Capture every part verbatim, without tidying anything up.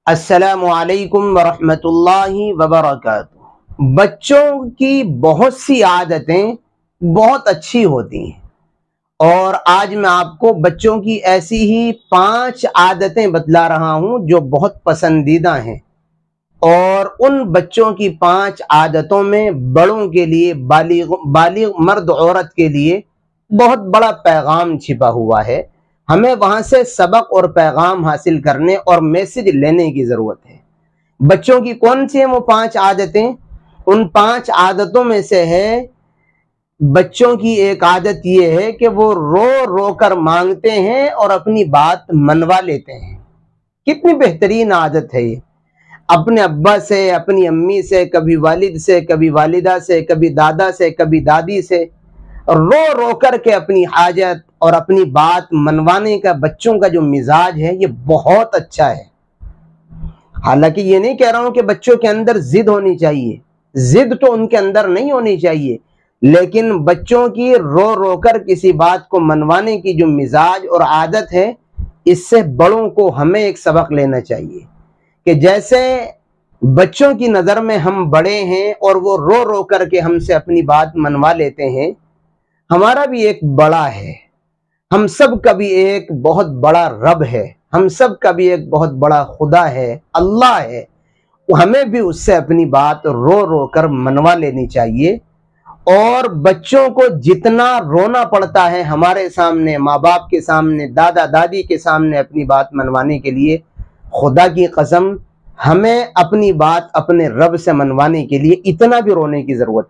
अस्सलामु अलैकुम वरहमतुल्लाहि वबरकातुहू। बच्चों की बहुत सी आदतें बहुत अच्छी होती हैं और आज मैं आपको बच्चों की ऐसी ही पांच आदतें बतला रहा हूं जो बहुत पसंदीदा हैं। और उन बच्चों की पांच आदतों में बड़ों के लिए, बालिग बालिग मर्द औरत के लिए बहुत बड़ा पैगाम छिपा हुआ है। हमें वहां से सबक और पैगाम हासिल करने और मैसेज लेने की जरूरत है। बच्चों की कौन सी हैं वो पांच आदतें? उन पांच आदतों में से है, बच्चों की एक आदत ये है कि वो रो रो कर मांगते हैं और अपनी बात मनवा लेते हैं। कितनी बेहतरीन आदत है ये। अपने अब्बा से, अपनी अम्मी से, कभी वालिद से, कभी वालिदा से, कभी दादा से, कभी दादी से रो रो कर के अपनी हाजत और अपनी बात मनवाने का बच्चों का जो मिजाज है ये बहुत अच्छा है। हालांकि ये नहीं कह रहा हूं कि बच्चों के अंदर जिद होनी चाहिए, जिद तो उनके अंदर नहीं होनी चाहिए, लेकिन बच्चों की रो रो कर किसी बात को मनवाने की जो मिजाज और आदत है, इससे बड़ों को हमें एक सबक लेना चाहिए कि जैसे बच्चों की नज़र में हम बड़े हैं और वो रो रो करके हमसे अपनी बात मनवा लेते हैं, हमारा भी एक बड़ा है। हम सब का भी एक बहुत बड़ा रब है, हम सब का भी एक बहुत बड़ा खुदा है, अल्लाह है। हमें भी उससे अपनी बात रो रो कर मनवा लेनी चाहिए। और बच्चों को जितना रोना पड़ता है हमारे सामने, माँ बाप के सामने, दादा दादी के सामने अपनी बात मनवाने के लिए, खुदा की कसम हमें अपनी बात अपने रब से मनवाने के लिए इतना भी रोने की जरूरत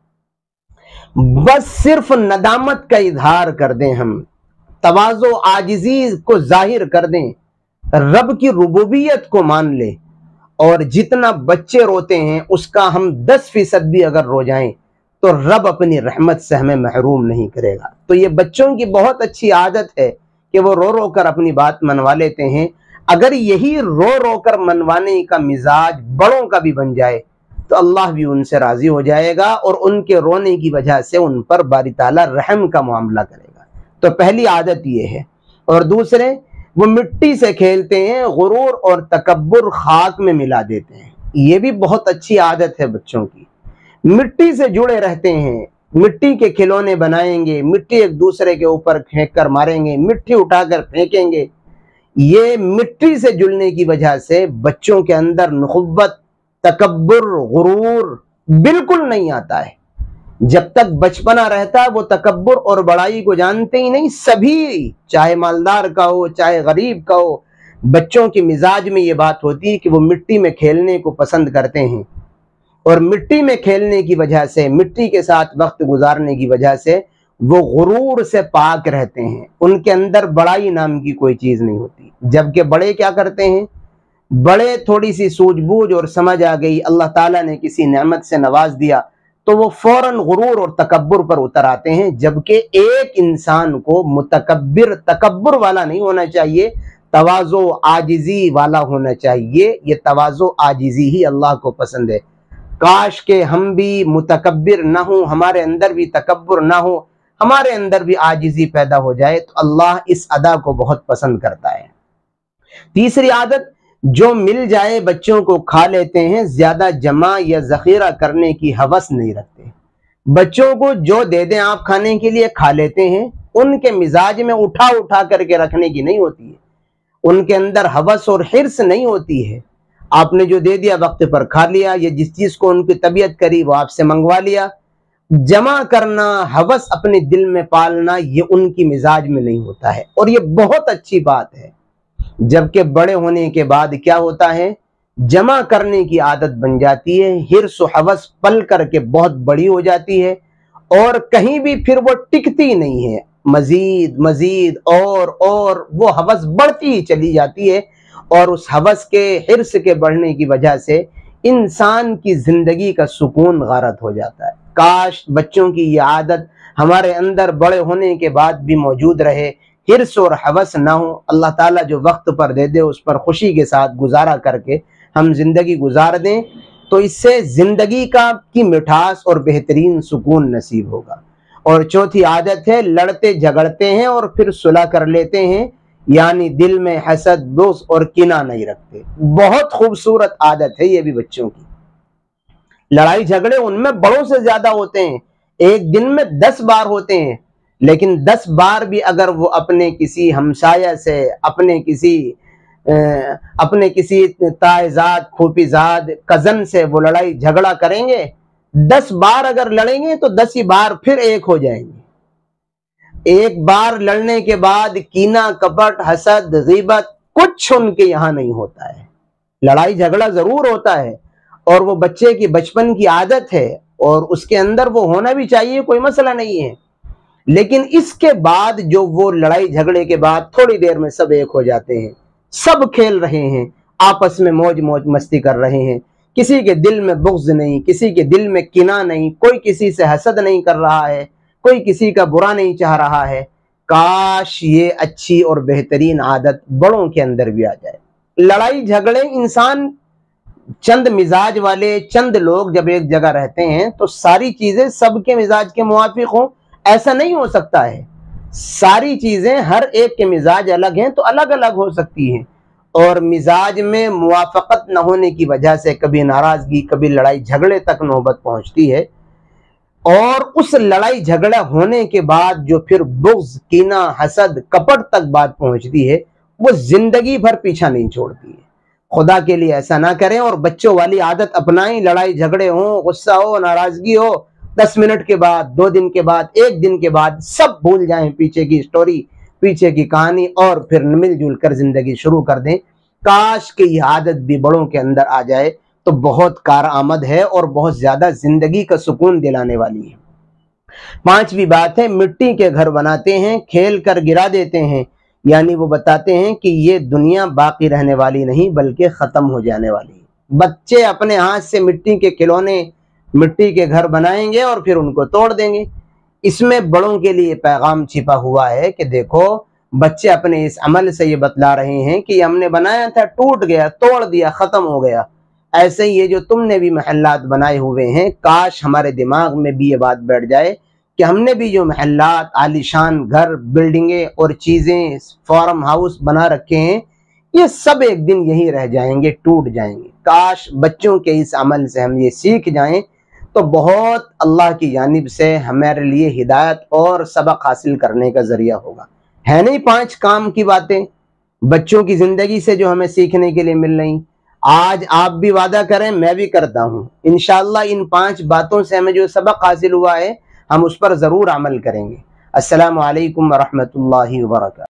नहीं। बस सिर्फ नदामत का इजहार कर दें, हम तवाज़ो आजिज़ी को जाहिर कर दें, रब की रुबूबियत को मान ले, और जितना बच्चे रोते हैं उसका हम दस फीसद भी अगर रो जाएं तो रब अपनी रहमत से हमें महरूम नहीं करेगा। तो ये बच्चों की बहुत अच्छी आदत है कि वो रो रो कर अपनी बात मनवा लेते हैं। अगर यही रो रो कर मनवाने का मिजाज बड़ों का भी बन जाए तो अल्लाह भी उनसे राजी हो जाएगा और उनके रोने की वजह से उन पर बारी ताला रहम का मामला करेगा। तो पहली आदत ये है। और दूसरे, वो मिट्टी से खेलते हैं, गुरूर और तकब्बुर खाक में मिला देते हैं। ये भी बहुत अच्छी आदत है बच्चों की। मिट्टी से जुड़े रहते हैं, मिट्टी के खिलौने बनाएंगे, मिट्टी एक दूसरे के ऊपर फेंक कर मारेंगे, मिट्टी उठाकर फेंकेंगे। ये मिट्टी से जुड़ने की वजह से बच्चों के अंदर नुखुव्वत, तकब्बुर, गुरूर बिल्कुल नहीं आता है। जब तक बचपना रहता है वो तकब्बुर और बड़ाई को जानते ही नहीं। सभी, चाहे मालदार का हो चाहे गरीब का हो, बच्चों के मिजाज में ये बात होती है कि वो मिट्टी में खेलने को पसंद करते हैं। और मिट्टी में खेलने की वजह से, मिट्टी के साथ वक्त गुजारने की वजह से वो गुरूर से पाक रहते हैं। उनके अंदर बड़ाई नाम की कोई चीज नहीं होती। जबकि बड़े क्या करते हैं? बड़े थोड़ी सी सूझबूझ और समझ आ गई, अल्लाह ताला ने किसी नेमत से नवाज दिया तो वो फौरन गुरूर और तकब्बुर पर उतर आते हैं। जबकि एक इंसान को मुतकब्बिर, तकब्बुर वाला नहीं होना चाहिए, तवाज़ो आजिज़ी वाला होना चाहिए। ये तवाज़ो आजिज़ी ही अल्लाह को पसंद है। काश के हम भी मुतकब्बिर ना हो, हमारे अंदर भी तकब्बुर ना हो, हमारे अंदर भी आजिज़ी पैदा हो जाए तो अल्लाह इस अदा को बहुत पसंद करता है। तीसरी आदत, जो मिल जाए बच्चों को खा लेते हैं, ज्यादा जमा या जखीरा करने की हवस नहीं रखते। बच्चों को जो दे दें आप खाने के लिए खा लेते हैं। उनके मिजाज में उठा उठा करके रखने की नहीं होती है, उनके अंदर हवस और हिर्स नहीं होती है। आपने जो दे दिया वक्त पर खा लिया, या जिस चीज को उनकी तबीयत करी वो आपसे मंगवा लिया। जमा करना, हवस अपने दिल में पालना, ये उनकी मिजाज में नहीं होता है और ये बहुत अच्छी बात है। जबकि बड़े होने के बाद क्या होता है, जमा करने की आदत बन जाती है, हिर्स और हवस पल करके बहुत बड़ी हो जाती है और कहीं भी फिर वो टिकती नहीं है। मजीद मजीद और और वो हवस बढ़ती ही चली जाती है और उस हवस के, हिर्स के बढ़ने की वजह से इंसान की जिंदगी का सुकून गारत हो जाता है। काश बच्चों की ये आदत हमारे अंदर बड़े होने के बाद भी मौजूद रहे, हिर्स और हवस ना हो। अल्लाह ताला जो वक्त पर दे दे उस पर खुशी के साथ गुजारा करके हम जिंदगी गुजार दें तो इससे जिंदगी का की मिठास और बेहतरीन सुकून नसीब होगा। और चौथी आदत है, लड़ते झगड़ते हैं और फिर सुलह कर लेते हैं। یعنی دل میں حسد بغض اور کینہ نہیں رکھتے. بہت خوبصورت عادت ہے یہ بھی بچوں کی. لڑائی جھگڑے ان میں بڑوں سے زیادہ ہوتے ہیں, ایک دن میں دس بار ہوتے ہیں, لیکن دس بار بھی اگر وہ اپنے کسی ہمسایہ سے, اپنے کسی اپنے کسی تائزاد, پھوپھیزاد, کزن سے وہ لڑائی جھگڑا کریں گے, دس بار اگر لڑیں گے تو دس ہی بار پھر ایک ہو جائیں گے. ایک بار لڑنے کے بعد کینہ, کپٹ, حسد, غیبت کچھ ان کے یہاں نہیں ہوتا ہے. لڑائی جھگڑا ضرور ہوتا ہے اور وہ بچے کی بچپن کی عادت ہے اور اس کے اندر وہ ہونا بھی چاہیے, کوئی مسئلہ نہیں ہے. لیکن اس کے بعد جو وہ لڑائی جھگڑے کے بعد تھوڑی دیر میں سب ایک ہو جاتے ہیں, سب کھیل رہے ہیں, آپس میں موج موج مستی کر رہے ہیں, کسی کے دل میں بغض نہیں, کسی کے دل میں کینہ نہیں, کوئی کسی سے حسد نہیں کر رہا ہے, کوئی کسی کا برا نہیں چاہ رہا ہے. کاش یہ اچھی اور بہترین عادت بڑوں کے اندر بھی آ جائے. لڑائی جھگڑے انسان, چند مزاج والے چند لوگ جب ایک جگہ رہتے ہیں تو ساری چیزیں سب کے مزاج کے موافق ہوں ایسا نہیں ہو سکتا ہے. ساری چیزیں ہر ایک کے مزاج الگ ہیں تو الگ الگ ہو سکتی ہیں, اور مزاج میں موافقت نہ ہونے کی وجہ سے کبھی ناراضگی, کبھی لڑائی جھگڑے تک نوبت پہنچتی ہے. اور اس لڑائی جھگڑا ہونے کے بعد جو پھر بغض, کینہ, حسد, کپٹ تک بات پہنچتی ہے وہ زندگی بھر پیچھا نہیں چھوڑتی ہے. خدا کے لیے ایسا نہ کریں اور بچوں والی عادت اپنائیں. لڑائی جھگڑے ہوں, غصہ ہو, ناراضگی ہو, دس منٹ کے بعد, دو دن کے بعد, ایک دن کے بعد سب بھول جائیں پیچھے کی اسٹوری, پیچھے کی کہانی, اور پھر مل جل کر زندگی شروع کر دیں. کاش کہ یہ عادت بھی بڑوں کے اندر آ جائے تو بہت کارآمد ہے اور بہت زیادہ زندگی کا سکون دلانے والی ہے. پانچویں بات ہے, مٹی کے گھر بناتے ہیں, کھیل کر گرا دیتے ہیں. یعنی وہ بتاتے ہیں کہ یہ دنیا باقی رہنے والی نہیں بلکہ ختم ہو جانے والی ہے. بچے اپنے ہاتھ سے مٹی کے کھلونے, مٹی کے گھر بنائیں گے اور پھر ان کو توڑ دیں گے. اس میں بڑوں کے لیے پیغام چھپا ہوا ہے کہ دیکھو, بچے اپنے اس عمل سے یہ بتلا رہے ہیں کہ ہم نے بنایا تھا, ٹوٹ گیا, توڑ دیا, ختم ہو گیا. ایسے ہی یہ جو تم نے بھی محلات بنائے ہوئے ہیں, کاش ہمارے دماغ میں بھی یہ بات بیٹھ جائے کہ ہم نے بھی جو محلات, عالیشان گھر, بلڈنگیں اور چیزیں, فارم ہاؤس بنا رکھے ہیں, یہ سب ایک دن یہی رہ جائیں گے, ٹوٹ جائیں گے. کاش بچوں کے اس عمل سے ہم یہ سیکھ جائیں تو بہت اللہ کی جانب سے ہمارے لیے ہدایت اور سبق حاصل کرنے کا ذریعہ ہوگا. ہے نہیں پانچ کام کی باتیں بچوں کی زندگی سے جو ہمیں سیکھنے کے لیے مل رہی. آج آپ بھی وعدہ کریں, میں بھی کرتا ہوں, انشاءاللہ ان پانچ باتوں سے ہمیں جو سبق حاصل ہوا ہے ہم اس پر ضرور عمل کریں گے. السلام علیکم ورحمۃ اللہ وبرکاتہ.